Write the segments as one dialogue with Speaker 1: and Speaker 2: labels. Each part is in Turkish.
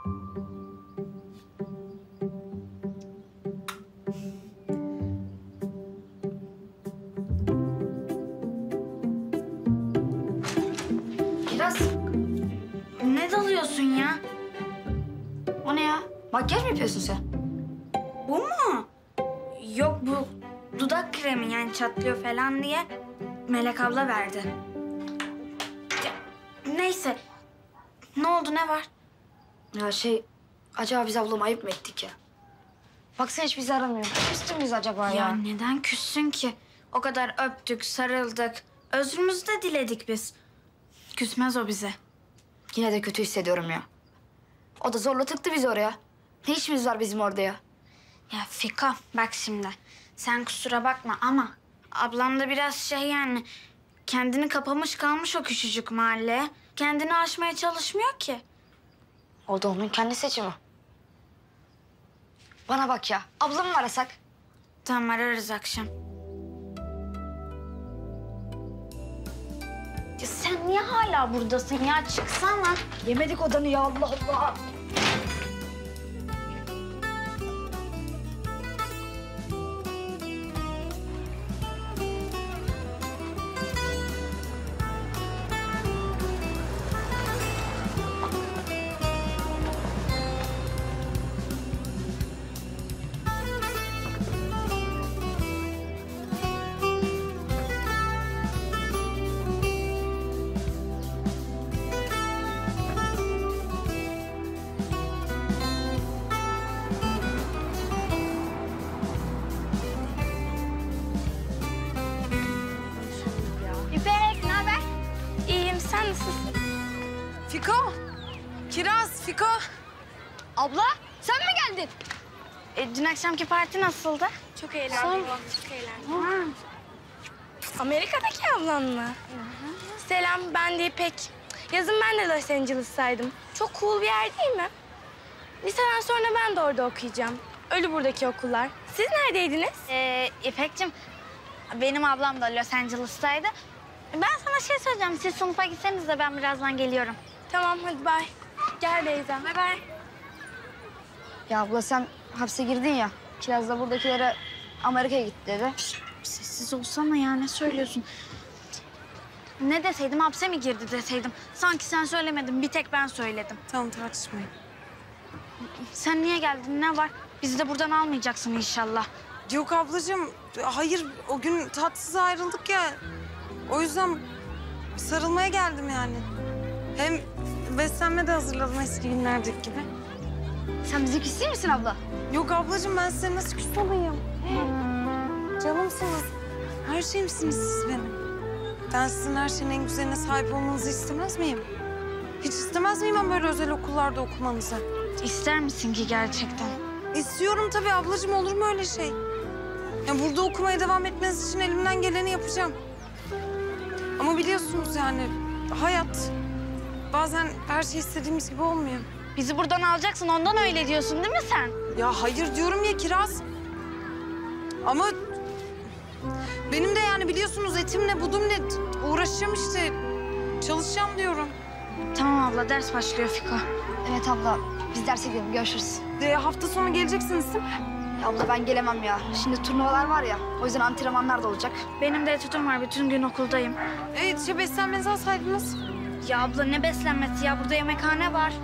Speaker 1: Kiraz, ne dalıyorsun ya? O ne ya? Makyaj mı yapıyorsun sen? Bu mu? Yok, bu dudak kremi, yani çatlıyor falan diye Melek abla verdi. Neyse. Ne oldu, ne var? Ya acaba biz ablama ayıp mı ettik ya? Baksana hiç bizi aramıyor. Küstü müyüz acaba ya? Ya neden küssün ki? O kadar öptük, sarıldık. Özrümüzü de diledik biz. Küsmez o bize. Yine de kötü hissediyorum ya. O da zorla tıktı bizi oraya. Ne işimiz var bizim orada ya? Ya Fiko, bak şimdi. Sen kusura bakma ama ablam da biraz yani... Kendini kapamış kalmış o küçücük mahalleye. Kendini aşmaya çalışmıyor ki. O da onun kendi seçimi. Bana bak ya, ablamı mı arasak? Tamam, ararız akşam. Ya sen niye hala buradasın ya? Çıksana. Yemedik odanı ya, Allah Allah. İpek, ne haber? İyiyim, sen nasılsın?
Speaker 2: Fiko, Kiraz, Fiko.
Speaker 1: Abla, sen mi geldin? Dün akşamki parti nasıldı?
Speaker 2: Çok eğlendim. Çok eğlendim. Amerika'daki ablan mı? Selam, ben de İpek. Yazın ben de Los Angeles'taydım. Çok cool bir yer değil mi? Liseden sonra ben de orada okuyacağım. Ölü buradaki okullar. Siz neredeydiniz?
Speaker 1: İpek'cim, benim ablam da Los Angeles'taydı. Ben sana söyleyeceğim. Siz sınıfa gitseniz de ben birazdan geliyorum.
Speaker 2: Tamam, hadi bay. Gel Beyza.
Speaker 1: Bay bay. Ya abla sen hapse girdin ya. Kiraz da buradakilere Amerika'ya gitti dedi. Sessiz olsana ya, ne söylüyorsun? Ne deseydim, hapse mi girdi deseydim. Sanki sen söylemedin, bir tek ben söyledim.
Speaker 2: Tamam, tartışmayın.
Speaker 1: Sen niye geldin, ne var? Bizi de buradan almayacaksın inşallah.
Speaker 2: Yok ablacığım, hayır. O gün tatsız ayrıldık ya. O yüzden sarılmaya geldim yani. Hem beslenme de hazırladım eski günlerdeki gibi.
Speaker 1: Sen bize küs değil misin abla?
Speaker 2: Yok ablacığım, ben size nasıl küs olayım? Canımsınız. Her şeyimsiniz siz benim. Ben sizin her şeyin en güzeline sahip olmanızı istemez miyim? Hiç istemez miyim ama böyle özel okullarda okumanızı?
Speaker 1: İster misin ki gerçekten?
Speaker 2: İstiyorum tabii ablacığım, olur mu öyle şey? Ya burada okumaya devam etmeniz için elimden geleni yapacağım. Ama biliyorsunuz yani hayat bazen her şey istediğimiz gibi olmuyor.
Speaker 1: Bizi buradan alacaksın, ondan öyle diyorsun değil mi sen?
Speaker 2: Ya hayır diyorum ya Kiraz. Ama benim de yani biliyorsunuz etimle budumla uğraşacağım işte. Çalışacağım diyorum.
Speaker 1: Tamam abla, ders başlıyor Fiko. Evet abla, biz derse gidelim, görüşürüz.
Speaker 2: Hafta sonu geleceksiniz değil mi?
Speaker 1: Ya abla ben gelemem ya. Şimdi turnuvalar var ya, o yüzden antrenmanlar da olacak. Benim de etütüm var, bütün gün okuldayım.
Speaker 2: Evet, beslenmenizi alsaydınız.
Speaker 1: Ya abla ne beslenmesi ya, burada yemekhane var.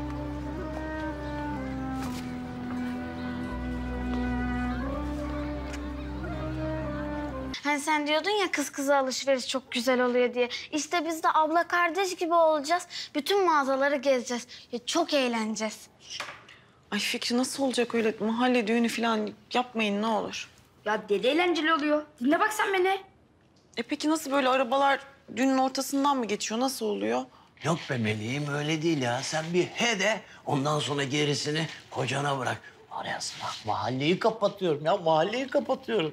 Speaker 1: Hani sen diyordun ya kız kıza alışveriş çok güzel oluyor diye. İşte biz de abla kardeş gibi olacağız. Bütün mağazaları gezeceğiz. Ya çok eğleneceğiz.
Speaker 3: Ay Fikri, nasıl olacak öyle mahalle düğünü falan yapmayın ne olur.
Speaker 1: Ya deli eğlenceli oluyor. Dinle bak sen beni.
Speaker 3: Peki nasıl böyle arabalar düğünün ortasından mı geçiyor? Nasıl oluyor?
Speaker 4: Yok be meleğim, öyle değil ya. Sen bir he de ondan sonra gerisini kocana bırak. Arayasın bak, mahalleyi kapatıyorum ya, mahalleyi kapatıyorum.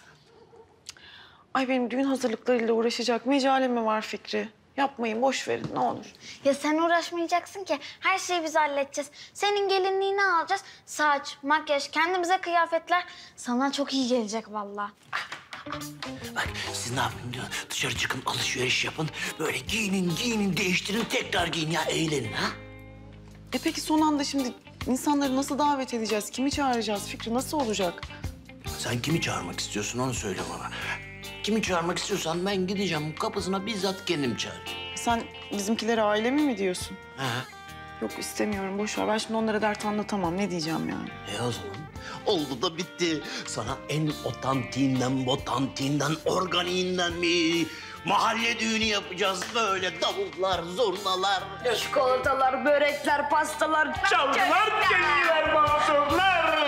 Speaker 3: Ay benim düğün hazırlıklarıyla uğraşacak mecalim mi var Fikri? Yapmayın, boş verin ne olur.
Speaker 1: Ya sen uğraşmayacaksın ki. Her şeyi biz halledeceğiz. Senin gelinliğini alacağız. Saç, makyaj, kendimize kıyafetler. Sana çok iyi gelecek vallahi.
Speaker 4: Bak siz ne yapın diyor, dışarı çıkın, alışveriş yapın. Böyle giyinin, değiştirin, tekrar giyin ya, eğlenin ha.
Speaker 3: Peki son anda şimdi İnsanları nasıl davet edeceğiz? Kimi çağıracağız? Fikri nasıl olacak?
Speaker 4: Sen kimi çağırmak istiyorsun onu söyle bana. Kimi çağırmak istiyorsan ben gideceğim kapısına bizzat kendim çağıracağım.
Speaker 3: Sen bizimkilere ailemi mi diyorsun?
Speaker 4: He.
Speaker 3: Yok istemiyorum, boş ver. Ben şimdi onlara dert anlatamam. Ne diyeceğim yani?
Speaker 4: O zaman oldu da bitti. Sana en otantiğinden, botantiğinden, organiğinden bir mahalle düğünü yapacağız. Böyle davullar, zurnalar.
Speaker 1: Çikolatalar, börekler, pastalar.
Speaker 4: Çalgılar, geliler, mahsurlar.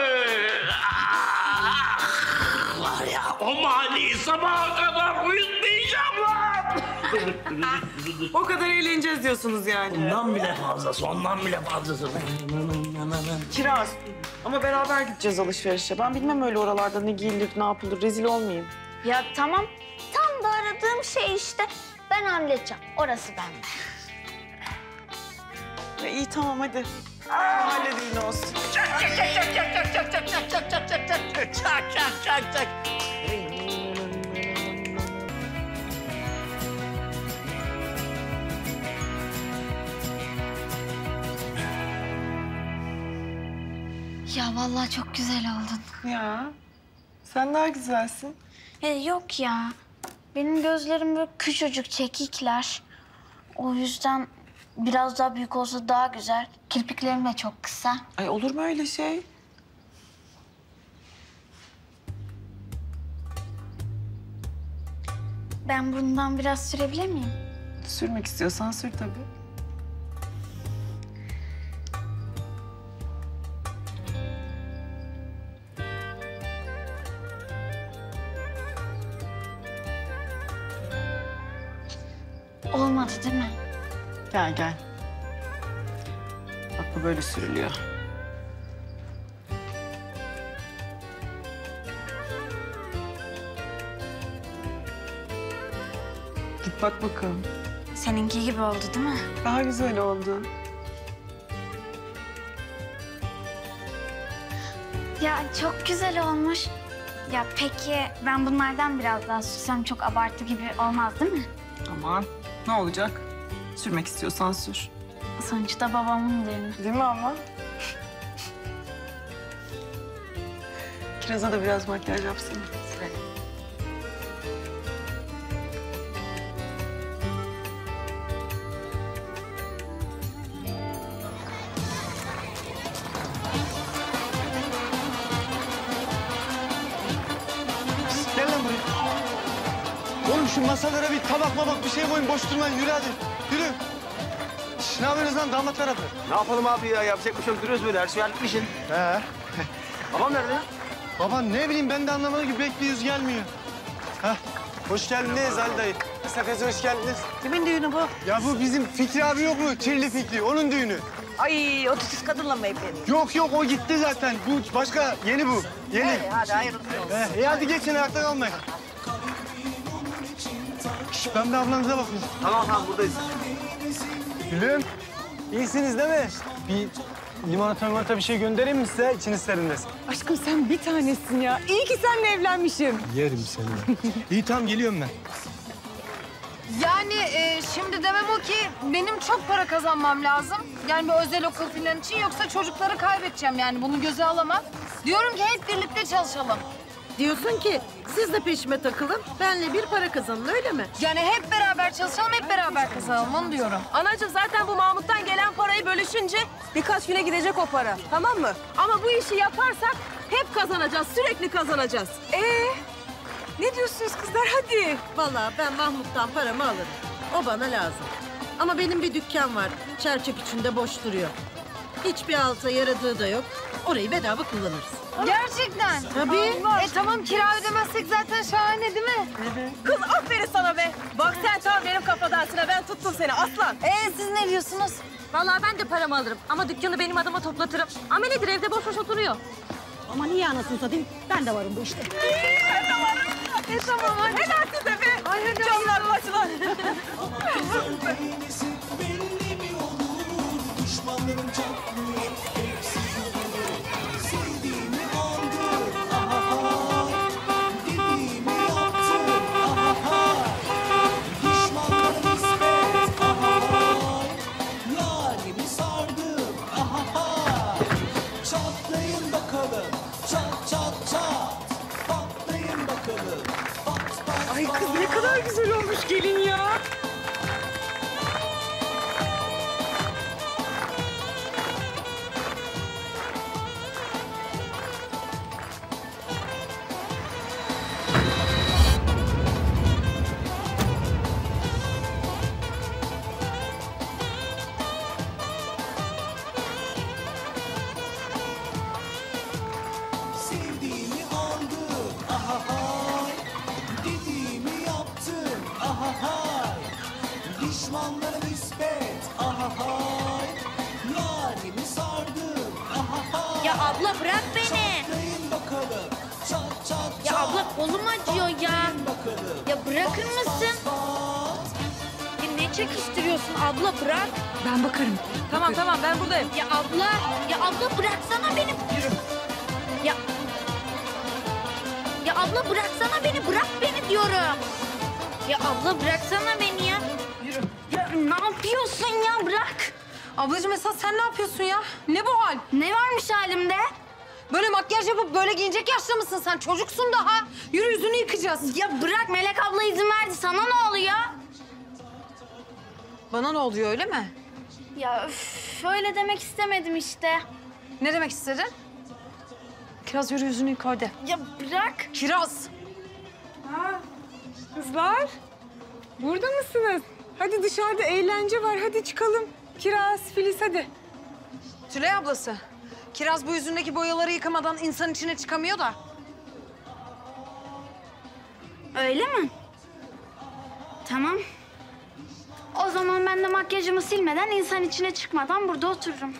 Speaker 4: Var ya o mahalleyi sabaha kadar uyutmayacağım lan.
Speaker 3: O kadar eğleneceğiz diyorsunuz yani.
Speaker 4: Ondan bile fazlası, ondan bile fazlası.
Speaker 3: Kiraz. Ama beraber gideceğiz alışverişe. Ben bilmem öyle oralarda ne giyilir, ne yapılır. Rezil olmayayım.
Speaker 1: Ya tamam. Tam da aradığım şey işte. Ben halledeceğim. Orası bende.
Speaker 3: Ya iyi tamam hadi. Mahalle düğünü olsun.
Speaker 4: Çak çak çak çak çak çak çak çak çak çak çak çak çak çak çak çak.
Speaker 1: Ya vallahi çok güzel oldun.
Speaker 3: Ya sen daha güzelsin.
Speaker 1: Yok ya. Benim gözlerim böyle küçücük, çekikler. O yüzden biraz daha büyük olsa daha güzel. Kirpiklerim de çok kısa.
Speaker 3: Ay olur mu öyle şey?
Speaker 1: Ben bundan biraz sürebilir miyim?
Speaker 3: Sürmek istiyorsan sür tabii.
Speaker 1: Olmadı değil mi?
Speaker 3: Gel gel. Bak bu böyle sürülüyor. Git bak bakalım.
Speaker 1: Seninki gibi oldu değil mi?
Speaker 3: Daha güzel oldu.
Speaker 1: Ya çok güzel olmuş. Ya peki ben bunlardan biraz daha sürsem çok abartı gibi olmaz değil mi?
Speaker 3: Aman ne olacak? Sürmek istiyorsan sür.
Speaker 1: Sonuçta babamın düğünü.
Speaker 3: Değil mi ama? Kiraz'a da biraz makyaj yapsın.
Speaker 5: Gel lan buraya. Oğlum şu masalara bir tabak mabak bir şey koyun. Boş durmayın. Yürü hadi. Yürü. Şş, ne yapıyorsunuz lan damat tarafı?
Speaker 6: Ne yapalım abi ya? Yapacak bir şey yok. Duruyoruz böyle. Her şeyi halletmişsin.
Speaker 5: He.
Speaker 6: Babam nerede?
Speaker 5: Baban ne bileyim ben de anlamadım ki bekliyoruz gelmiyor. Hah. Hoş geldiniz Ali dayı. Sakız hoş geldiniz.
Speaker 7: Kimin düğünü bu?
Speaker 5: Ya bu bizim Fikri abi yok mu? Çirli Fikri. Onun düğünü.
Speaker 7: Ay, o titiz kadınla mı evleniyor?
Speaker 5: Yok yok o gitti zaten. Bu başka. Yeni bu. Yeni.
Speaker 7: Hadi hayırlısı olsun.
Speaker 5: İyi hadi geçin ayakta kalmayın. Şş, ben de ablanıza bakayım.
Speaker 6: Tamam buradayız.
Speaker 5: Gülüm, iyisiniz değil mi? Bir limonata bir şey göndereyim mi size? İçiniz serinlesin.
Speaker 7: Aşkım sen bir tanesin ya. İyi ki seninle evlenmişim.
Speaker 5: Yerim seni. İyi tamam geliyorum ben.
Speaker 8: Yani şimdi demem o ki benim çok para kazanmam lazım. Yani bir özel okul falan için yoksa çocukları kaybedeceğim yani bunu göze alamam. Diyorum ki hep birlikte çalışalım.
Speaker 7: Diyorsun ki siz de peşime takılın, benle bir para kazanın öyle mi?
Speaker 8: Yani hep beraber çalışalım, hep beraber kazanalım onu diyorum.
Speaker 9: Anacığım zaten bu Mahmut'tan gelen parayı bölüşünce birkaç güne gidecek o para. Tamam mı? Ama bu işi yaparsak hep kazanacağız, sürekli kazanacağız. Ne diyorsunuz kızlar hadi.
Speaker 7: Vallahi ben Mahmut'tan paramı alırım. O bana lazım. Ama benim bir dükkan var. Çerçek içinde boş duruyor. Hiçbir alta yaradığı da yok. Orayı bedava kullanırız.
Speaker 8: Gerçekten.
Speaker 7: Tabii.
Speaker 8: Tamam kira ödemezsek zaten şahane değil mi?
Speaker 9: Kız aferin sana be. Bak sen tam benim kafadansına ben tuttum seni aslan.
Speaker 8: Siz ne diyorsunuz?
Speaker 9: Vallahi ben de paramı alırım ama dükkanı benim adıma toplatırım. Amelidir evde boş boş oturuyor.
Speaker 7: Ama niye anasını satayım? Ben de varım bu işte.
Speaker 9: Tamam hadi. Helal size be. Ay hadi. Canlar başlar. güzel olmuş gelin ya.
Speaker 10: Sevdiğimi aldım, aha hay. Dediğimi yaptım, aha hay. Düşmanlara nispet, aha hay. Yarimi sardım, aha hay.
Speaker 2: Ya abla bırak beni.
Speaker 10: Çatlayın bakalım, çat çat çat.
Speaker 2: Ya abla kolum acıyor ya.
Speaker 10: Bakalım.
Speaker 2: Ya bırakır mısın? Ya ne çekiştiriyorsun abla bırak.
Speaker 9: Ben bakarım. Tamam tamam ben buradayım.
Speaker 2: Ya abla bıraksana beni. Yürü. Ya abla bıraksana beni, bırak beni diyorum. Ya abla bıraksana beni ya.
Speaker 8: Yürü.
Speaker 2: Ya ne yapıyorsun ya, bırak.
Speaker 8: Ablacığım esas sen ne yapıyorsun ya? Ne bu hal?
Speaker 2: Ne varmış halimde?
Speaker 8: Böyle makyaj yapıp böyle giyinecek yaşta mısın sen? Çocuksun daha. Yürü yüzünü yıkayacağız.
Speaker 2: Ya bırak, Melek abla izin verdi. Sana ne oluyor?
Speaker 8: Bana ne oluyor öyle mi?
Speaker 2: Ya üf, öyle demek istemedim işte.
Speaker 8: Ne demek istedin? Kiraz yürü yüzünü yıka hadi.
Speaker 2: Ya bırak.
Speaker 8: Kiraz.
Speaker 9: Kızlar burada mısınız? Hadi dışarıda eğlence var. Hadi çıkalım. Kiraz, Filiz hadi.
Speaker 8: Tülay ablası. Kiraz bu yüzündeki boyaları yıkamadan insan içine çıkamıyor da.
Speaker 2: Öyle mi? Tamam. O zaman ben de makyajımı silmeden, insan içine çıkmadan burada otururum.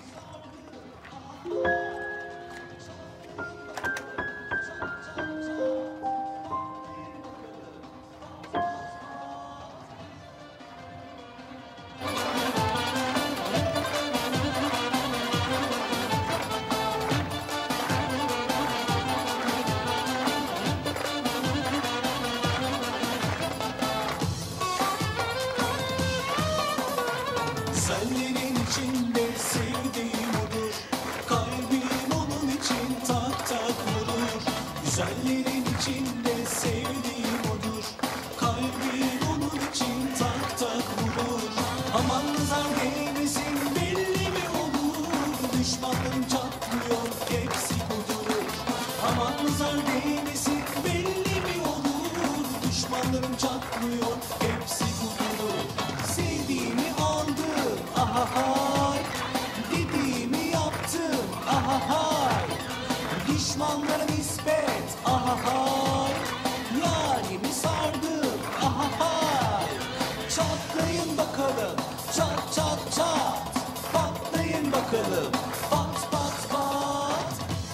Speaker 10: Senlerin içinde sevdiğim odur. Kalbim onun için tak tak vurur. Güzellerin içinde sevdiğim odur. Kalbim onun için tak tak vurur. Aman nazar değmesin belli mi olur? Düşmanlarım çatlıyor hepsi kudurur. Aman nazar değmesin belli mi olur? Düşmanlarım çatlıyor hepsi kudurur. Sevdiğimi aldım, aha hay. Dediğimi yaptım, aha hay. Düşmanlara nispet, aha hay. Yarimi sardım, aha hay. Çatlayın bakalım, çat çat çat. Patlayın bakalım, pat pat pat.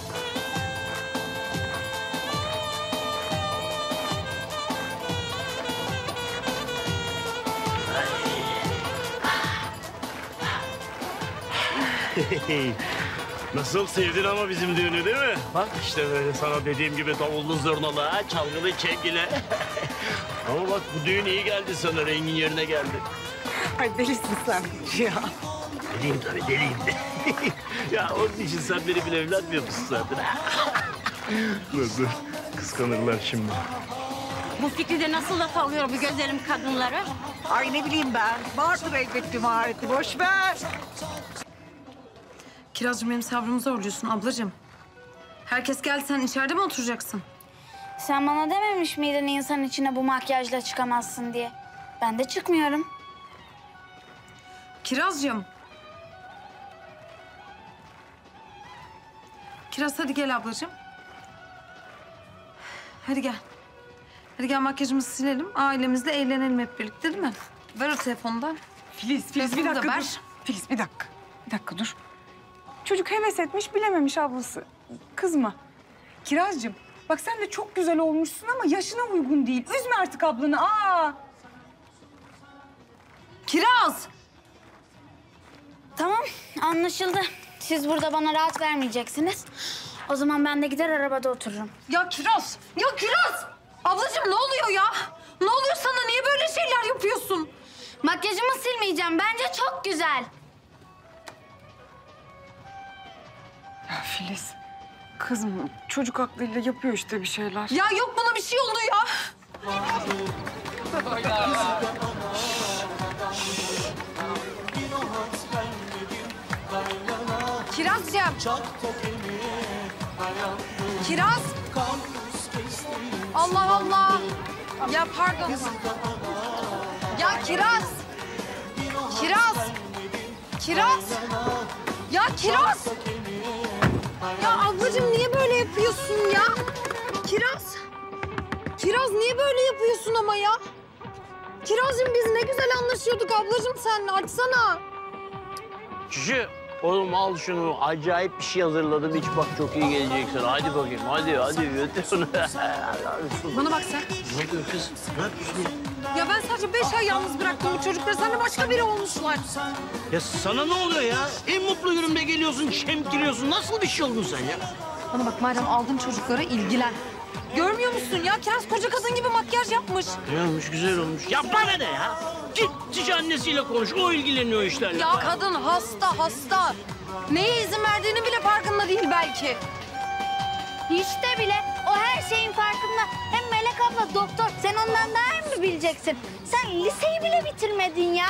Speaker 4: Nasıl sevdin ama bizim düğünü değil mi? Bak işte böyle sana dediğim gibi davullu zurnalı, ha, çalgılı çengile. Ama bak bu düğün iyi geldi sana, rengin yerine geldi.
Speaker 9: Ay delisin sen. Ya.
Speaker 4: Deliyim tabii, deliyim. Ya onun için sen beni bile evlenmiyor musun zaten? Nasıl? Kıskanırlar şimdi.
Speaker 11: Bu fikri de nasıl laf alıyor bu güzelim kadınlara?
Speaker 12: Ay ne bileyim ben. Vardır elbette mahareti. Boş ver.
Speaker 8: Kirazcığım benim sabrımı zorluyorsun ablacığım. Herkes geldi, sen içeride mi oturacaksın?
Speaker 2: Sen bana dememiş miydin insan içine bu makyajla çıkamazsın diye? Ben de çıkmıyorum.
Speaker 8: Kirazcığım. Kiraz hadi gel ablacığım. Hadi gel. Hadi gel makyajımızı silelim. Ailemizle eğlenelim hep birlikte değil mi? Ver o telefonu da.
Speaker 9: Filiz bir
Speaker 8: Telefonu da
Speaker 9: dakika
Speaker 8: ver.
Speaker 9: dur. Filiz bir dakika. Bir dakika dur. Çocuk heves etmiş, bilememiş ablası. Kızma. Kirazcığım, bak sen de çok güzel olmuşsun ama yaşına uygun değil. Üzme artık ablanı. Aa!
Speaker 8: Kiraz!
Speaker 2: Tamam, anlaşıldı. Siz burada bana rahat vermeyeceksiniz. O zaman ben de gider arabada otururum.
Speaker 8: Ya Kiraz! Ya Kiraz! Ablacığım ne oluyor ya? Ne oluyor sana? Niye böyle şeyler yapıyorsun?
Speaker 2: Makyajımı silmeyeceğim. Bence çok güzel.
Speaker 9: Ya Filiz, kızım çocuk aklıyla yapıyor işte bir şeyler.
Speaker 8: Ya yok buna bir şey oldu ya. Kirazcığım. Kiraz. Allah Allah. Ya pardon. Ya Kiraz. Kiraz. Kiraz. Ya Kiraz. Ya ablacığım niye böyle yapıyorsun ya? Kiraz. Kiraz niye böyle yapıyorsun ama ya? Kirazcığım biz ne güzel anlaşıyorduk ablacığım seninle. Açsana.
Speaker 4: Şişi, oğlum al şunu. Acayip bir şey hazırladım. İç bak çok iyi gelecek sana. Hadi bakayım, hadi götür şunu.
Speaker 8: Bana bak sen.
Speaker 4: Ne yapıyorsun kız? Ne yapıyorsun?
Speaker 8: Ya ben sadece 5 ay yalnız bıraktım bu çocukları. Sen de başka biri olmuşlar.
Speaker 4: Ya sana ne oluyor ya? En mutlu günümde geliyorsun, şemkiriyorsun. Nasıl bir şey oldun sen ya?
Speaker 8: Bana bak madem aldın çocukları ilgilen. Görmüyor musun ya? Kiraz koca kadın gibi makyaj yapmış.
Speaker 4: Ne olmuş, güzel olmuş. Yapma be de ya. Git Cici annesiyle konuş. O ilgileniyor işlerle.
Speaker 8: Ya kadın hasta. Neye izin verdiğini bile farkında değil belki.
Speaker 1: Hiç de bile. O her şeyin farkında. Hem Melek abla doktor. Sen ondan daha iyi mi bileceksin? Sen liseyi bile bitirmedin ya.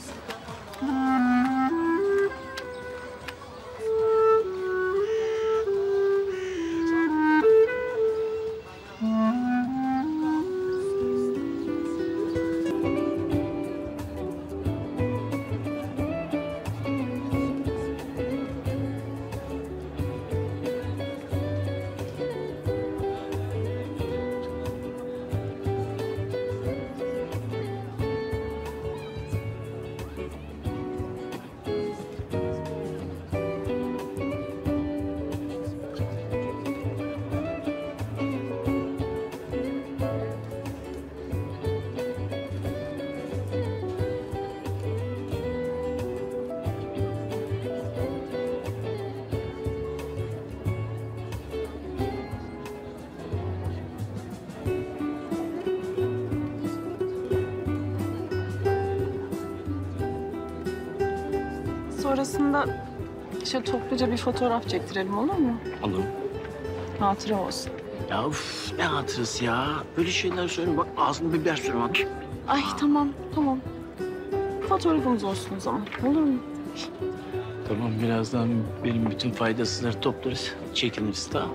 Speaker 3: Sonrasında şöyle topluca bir fotoğraf çektirelim olur mu?
Speaker 4: Olur.
Speaker 3: Hatıra olsun.
Speaker 4: Ya uf, ne hatırası ya? Böyle şeyler söyleme. Bak ağzını biber sürme bak.
Speaker 3: Ay tamam. Fotoğrafımız olsun o zaman. Olur mu?
Speaker 4: Tamam, birazdan benim bütün faydasızları toplarız. Çekiniriz, tamam.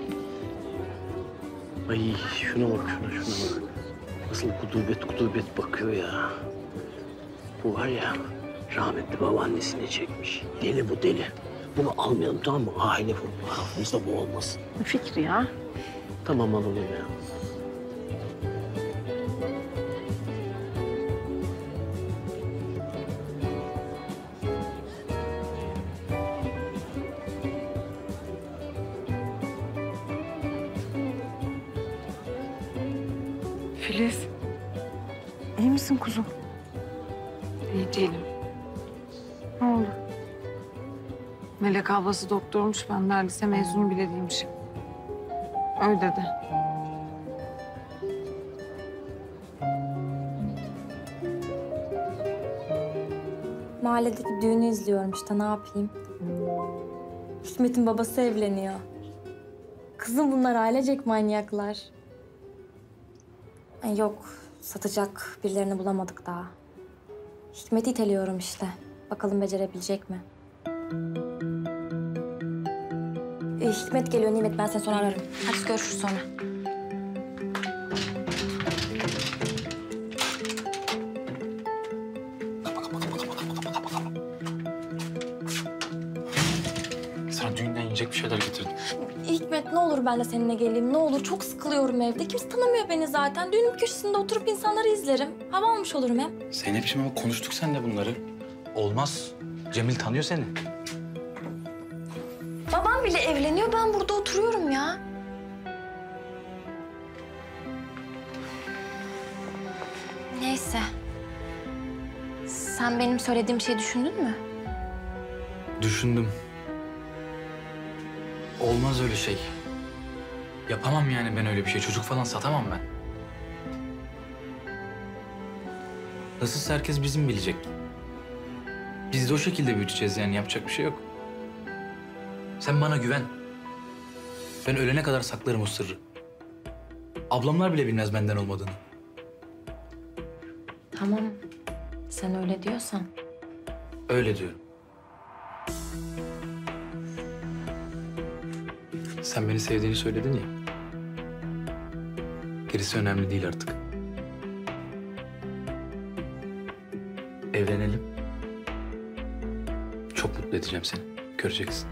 Speaker 4: Ay şuna bak, şuna bak. Nasıl kudubet bakıyor ya. Bu var ya, rahmetli babaannesine çekmiş. Deli bu, deli. Bunu almayalım, tamam mı? Aile fotoğrafımızda bu olmasın.
Speaker 3: Ne fikri ya?
Speaker 4: Tamam, alalım ya.
Speaker 3: Filiz. İyi misin kuzum? İyi değilim. Ne oldu? Melek ablası doktormuş. Ben daha lise mezunu bile değilmişim. Öyle dedi.
Speaker 13: Mahalledeki düğünü izliyorum işte, ne yapayım? Hikmet'in babası evleniyor. Kızım bunlar ailecek manyaklar. Ay yok, satacak birilerini bulamadık daha. Hikmet'i iteliyorum işte. Bakalım becerebilecek mi? Hikmet geliyor Nimet, ben seni sonra ararım. Hadi görüşürüz sonra.
Speaker 14: Sana düğünden yiyecek bir şeyler getirdim.
Speaker 13: Hikmet ne olur ben de seninle geleyim, ne olur. Çok sıkılıyorum evde. Kimse tanımıyor beni zaten. Düğünün köşesinde oturup insanları izlerim. Hava almış olurum hem.
Speaker 14: Zeynep'ciğim ama konuştuk seninle bunları. Olmaz. Cemil tanıyor seni.
Speaker 13: Babam bile evleniyor, ben burada oturuyorum ya. Neyse. Sen benim söylediğim şeyi düşündün mü?
Speaker 14: Düşündüm. Olmaz öyle şey. Yapamam yani ben öyle bir şey. Çocuk falan satamam ben. Nasılsa herkes bizim bilecek. Biz de o şekilde büyüteceğiz yani. Yapacak bir şey yok. Sen bana güven. Ben ölene kadar saklarım o sırrı. Ablamlar bile bilmez benden olmadığını.
Speaker 13: Tamam. Sen öyle diyorsan.
Speaker 14: Öyle diyorum. Sen beni sevdiğini söyledin ya. Gerisi önemli değil artık. Evlenelim. Çok mutlu edeceğim seni. Göreceksin.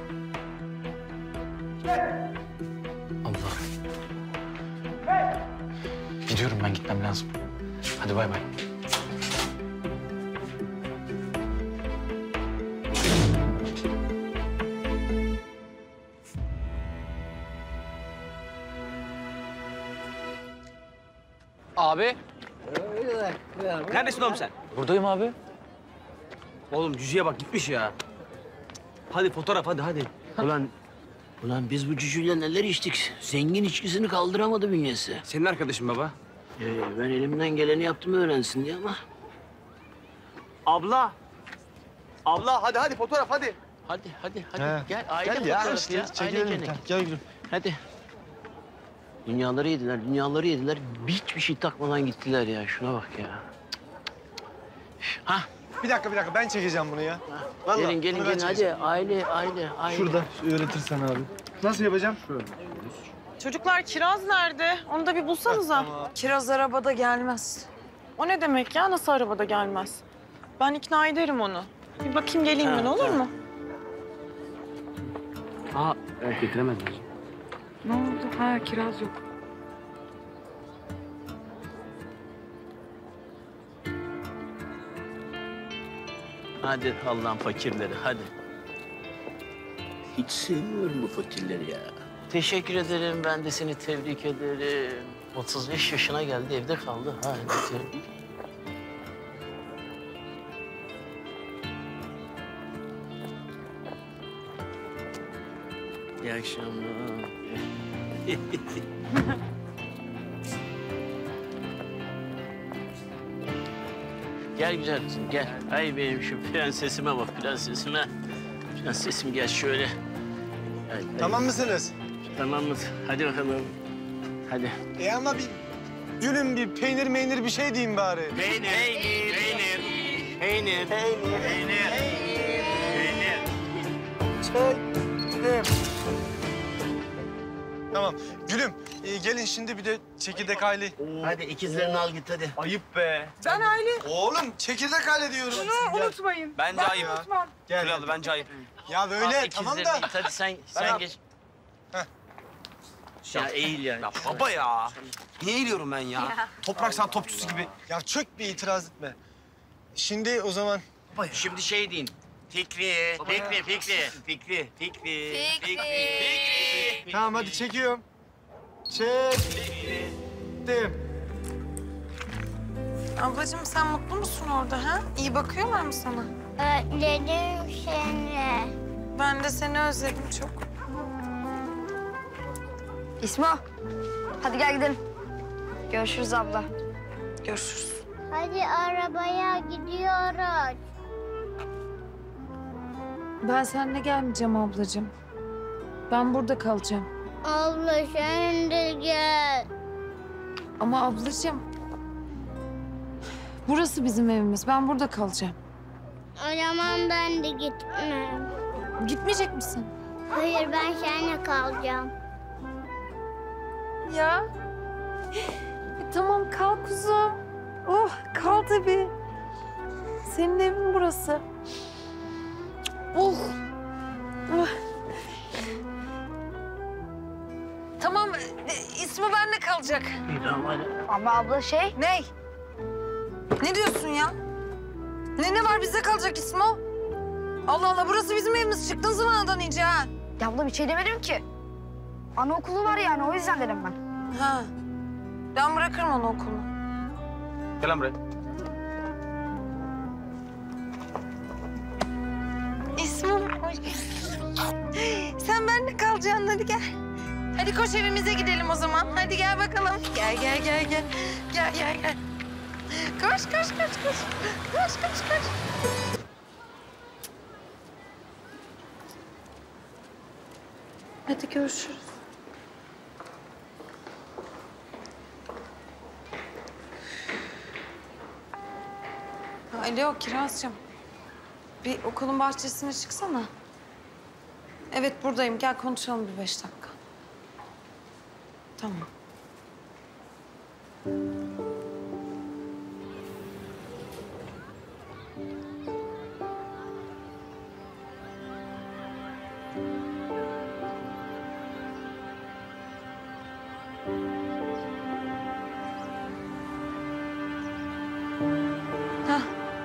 Speaker 14: Allah. Gidiyorum ben, gitmem lazım. Hadi bay bay.
Speaker 6: Abi. Neredesin oğlum sen?
Speaker 14: Buradayım abi.
Speaker 6: Oğlum cücüye bak gitmiş ya. Hadi fotoğraf hadi.
Speaker 4: Ulan biz bu cücüyle neler içtik? Zengin içkisini kaldıramadı bünyesi.
Speaker 6: Senin arkadaşın baba.
Speaker 4: Ben elimden geleni yaptım öğrensin diye ama.
Speaker 6: Abla. Abla hadi fotoğraf hadi.
Speaker 4: Hadi.
Speaker 5: He.
Speaker 4: Gel aile
Speaker 5: Gel ya
Speaker 4: fotoğrafı
Speaker 5: işte
Speaker 4: ya.
Speaker 5: çekelim.
Speaker 4: Ailecek.
Speaker 5: Gel gülüm.
Speaker 4: Hadi. Dünyaları yediler. Hiçbir şey takmadan gittiler ya. Şuna bak ya. Hah.
Speaker 5: Bir dakika ben çekeceğim bunu ya.
Speaker 4: Gelin
Speaker 5: bunu ben
Speaker 4: hadi.
Speaker 5: çekeceğim.
Speaker 4: Aile.
Speaker 5: Şurada öğretirsen abi. Nasıl yapacağım? Şöyle.
Speaker 3: Çocuklar Kiraz nerede? Onu da bir bulsanıza. Kiraz arabada gelmez. O ne demek ya? Nasıl arabada gelmez? Ben ikna ederim onu. Bir bakayım geleyim ben olur mu?
Speaker 4: Aa, getiremedim.
Speaker 3: Ne oldu? Ha Kiraz yok.
Speaker 4: Hadi Allah'ın fakirleri hadi. Hiç sevmiyorum bu fakirleri ya. Teşekkür ederim. Ben de seni tebrik ederim. 35 yaşına geldi, evde kaldı. Ha, tebrik. İyi akşamlar. Gel güzel kızım, gel. Ay benim şu prensesime bak, prensesime. Prensesim gel şöyle.
Speaker 5: Tamam mısınız?
Speaker 4: Tamamız. Hadi bakalım. Hadi.
Speaker 5: Ama bir gülüm bir peynir bir şey diyeyim bari.
Speaker 4: Peynir.
Speaker 5: Tamam. Gülüm gelin şimdi bir de çekirdek aile.
Speaker 4: Hadi ikizlerini al git hadi.
Speaker 6: Ayıp be.
Speaker 3: Ben Aile.
Speaker 5: Oğlum çekirdek aile diyorum.
Speaker 3: Bunu unutmayın.
Speaker 6: Bence
Speaker 3: Ben
Speaker 6: ayıp.
Speaker 3: unutmam.
Speaker 5: Gel.
Speaker 6: Kralı bence ayıp.
Speaker 5: Ya böyle
Speaker 4: Al
Speaker 5: tamam
Speaker 4: ikizlerini
Speaker 5: da.
Speaker 4: git, hadi sen geç.
Speaker 5: Heh.
Speaker 4: Ya eğil ya.
Speaker 6: Ya baba ya. Niye eğiliyorum ben ya? Toprak saat topçusu gibi.
Speaker 5: Ya çok bir itiraz etme. Şimdi o zaman
Speaker 4: Şimdi şey deyin. Fikri.
Speaker 5: tamam hadi çekiyorum. Çektim.
Speaker 3: Ablacığım sen mutlu musun orada ha? İyi bakıyorlar mı sana?
Speaker 15: Özledim seni.
Speaker 3: Ben de seni özledim çok.
Speaker 1: İsmo. Hadi gel gidelim. Görüşürüz abla.
Speaker 3: Görüşürüz.
Speaker 15: Hadi arabaya gidiyoruz.
Speaker 8: Ben seninle gelmeyeceğim ablacığım. Ben burada kalacağım.
Speaker 15: Abla sen de gel.
Speaker 8: Ama ablacığım... Burası bizim evimiz. Ben burada kalacağım.
Speaker 15: O zaman ben de gitmem.
Speaker 8: Gitmeyecek misin?
Speaker 15: Hayır ben seninle kalacağım.
Speaker 8: Ya. Tamam kal kuzum. Oh kal tabii. Senin evin burası. Oh. Oh. Tamam ismi benimle kalacak.
Speaker 1: Ama abla şey.
Speaker 8: Ne? Ne diyorsun ya? Ne var bize kalacak İsmo? Allah Allah burası bizim evimiz. Çıktın zıvanadan iyice ha.
Speaker 1: Ya abla bir şey demedim ki. Anaokulu var yani o yüzden dedim ben.
Speaker 8: Ha. Ben bırakırım onu okulunu.
Speaker 6: Gel lan buraya.
Speaker 8: İsmo. Sen benimle kalacaksın hadi gel. Hadi koş evimize gidelim o zaman. Hadi gel bakalım. Gel. Gel. Koş. Koş. Hadi görüşürüz.
Speaker 3: Alo Kirazcığım. Bir okulun bahçesine çıksana. Evet buradayım. Gel konuşalım bir 5 dakika. Tamam. Hah.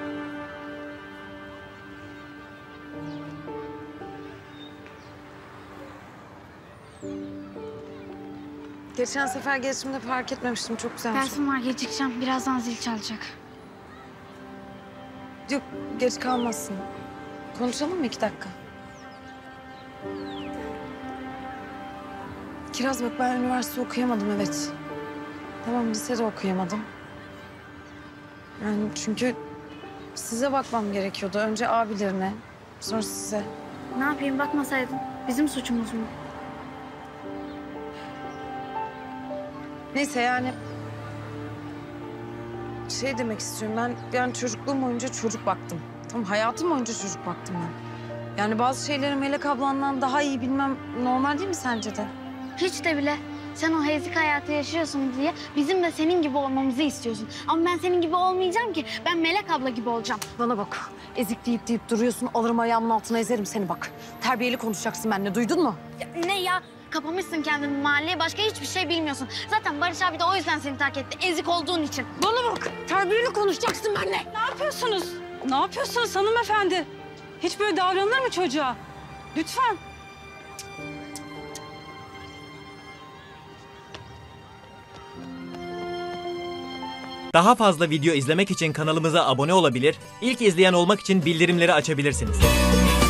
Speaker 3: Geçen sefer geçtiğimde fark etmemiştim. Çok güzelmiş.
Speaker 1: Dersim var, gecikeceğim. Birazdan zil çalacak.
Speaker 3: Yok, geç kalmasın. Konuşalım mı 2 dakika? Kiraz bak ben üniversite okuyamadım evet. Tamam lisede okuyamadım. Yani çünkü size bakmam gerekiyordu. Önce abilerine, sonra size.
Speaker 1: Ne yapayım, bakmasaydın. Bizim suçumuz mu?
Speaker 3: Neyse yani... Şey demek istiyorum ben çocukluğum boyunca çocuk baktım. Tamam hayatım boyunca çocuk baktım ben. Yani bazı şeyleri Melek ablandan daha iyi bilmem normal değil mi sence de?
Speaker 1: Hiç de bile. Sen o ezik hayatı yaşıyorsun diye bizim de senin gibi olmamızı istiyorsun. Ama ben senin gibi olmayacağım ki. Ben Melek abla gibi olacağım.
Speaker 3: Bana bak. Ezik deyip duruyorsun. Alırım ayağımın altına ezerim seni bak. Terbiyeli konuşacaksın benimle. Duydun mu?
Speaker 1: Ya, ne ya? Kapamışsın kendini mahalleye. Başka hiçbir şey bilmiyorsun. Zaten Barış abi de o yüzden seni terk etti. Ezik olduğun için.
Speaker 11: Bana bak. Terbiyeli konuşacaksın benimle.
Speaker 9: Ne yapıyorsunuz? Ne yapıyorsunuz hanımefendi? Hiç böyle davranılır mı çocuğa? Lütfen.
Speaker 16: Daha fazla video izlemek için kanalımıza abone olabilir, ilk izleyen olmak için bildirimleri açabilirsiniz.